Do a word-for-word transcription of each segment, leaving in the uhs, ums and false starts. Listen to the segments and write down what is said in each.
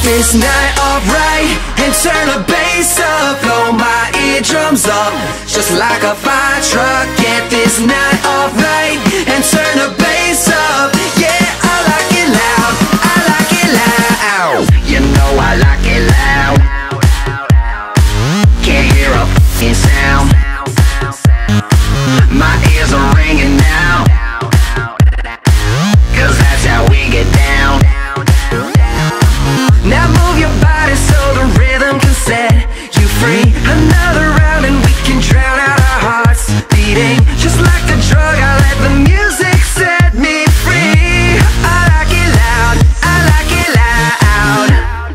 this night alright and turn the bass up. Blow my eardrums up just like a fire truck. Get this night alright and turn the bass up. Yeah, I like it loud, I like it loud. You know I like it loud. Can't hear a f***ing sound. My ears are ringing now, 'cause that's how we get down. Now move your body so the rhythm can set you free. Another round and we can drown out our hearts beating. Just like a drug, I let the music set me free. I like it loud, I like it loud.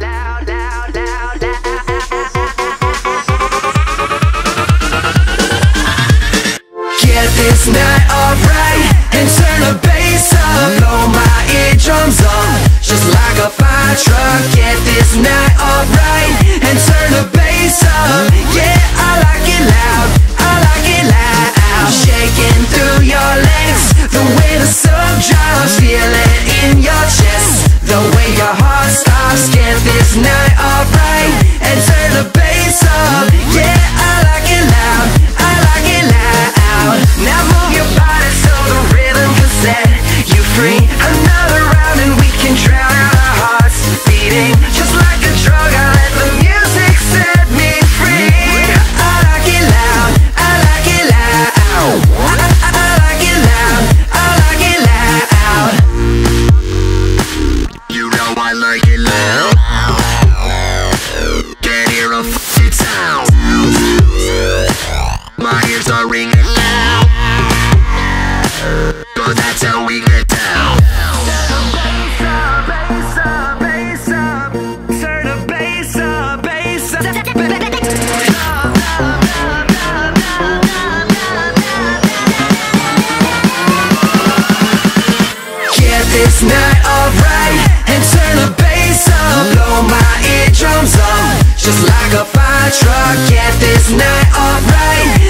Get this night alright and turn the bass up. Blow my eardrums up just like a fire truck. Get this night alright and turn the bass up. Yeah, I like it loud, I like it loud. Shaking through your legs, the way the sun drops. Feel it in your chest, the way your heart stops. Get this night alright and turn the bass up. Yeah, I like it loud, I like it loud. Now move your body so the rhythm can set you free. Another round and we can drown out our hearts beating. Just like a drug, I let the music set me free. I like it loud, I like it loud. I, I, I like it loud, I like it loud. You know I like it loud. Can't hear a f***ing sound. My ears are ringing loud, 'cause that's how we get down. Bass up, bass up, turn the bass up, bass up. Get this night alright and turn the bass up. Blow my eardrums up just like a fire truck. Get this night alright